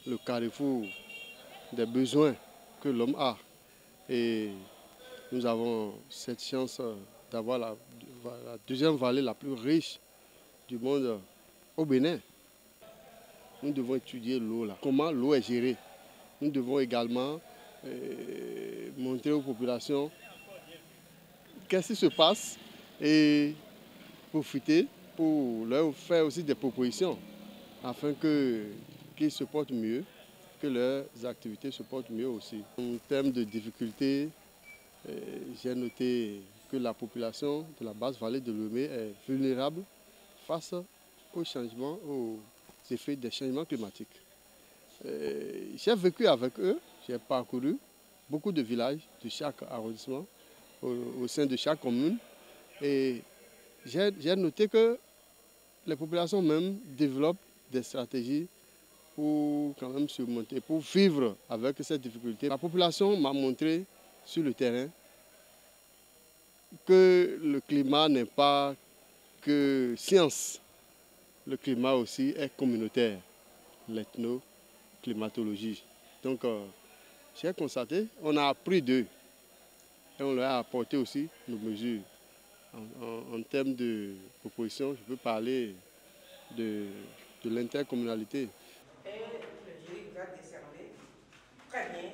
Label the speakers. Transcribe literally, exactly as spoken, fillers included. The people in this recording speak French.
Speaker 1: le carrefour des besoins que l'homme a. Et nous avons cette chance d'avoir la, la deuxième vallée la plus riche du monde au Bénin. Nous devons étudier l'eau là, comment l'eau est gérée. Nous devons également euh, montrer aux populations qu'est-ce qui se passe et profiter pour leur faire aussi des propositions afin que, qu'ils se portent mieux, que leurs activités se portent mieux aussi. En termes de difficultés, euh, j'ai noté que la population de la basse vallée de Lomé est vulnérable face aux changements, aux effets des changements climatiques. Euh, j'ai vécu avec eux, j'ai parcouru beaucoup de villages de chaque arrondissement, au, au sein de chaque commune, et j'ai noté que les populations même développent des stratégies pour quand même surmonter, pour vivre avec cette difficulté. La population m'a montré sur le terrain que le climat n'est pas que science. Le climat aussi est communautaire, l'ethnoclimatologie. Donc, euh, j'ai constaté, on a appris d'eux et on leur a apporté aussi nos mesures. En, en, en termes de propositions, je peux parler de, de l'intercommunalité.
Speaker 2: Et le jury vous a décerné très bien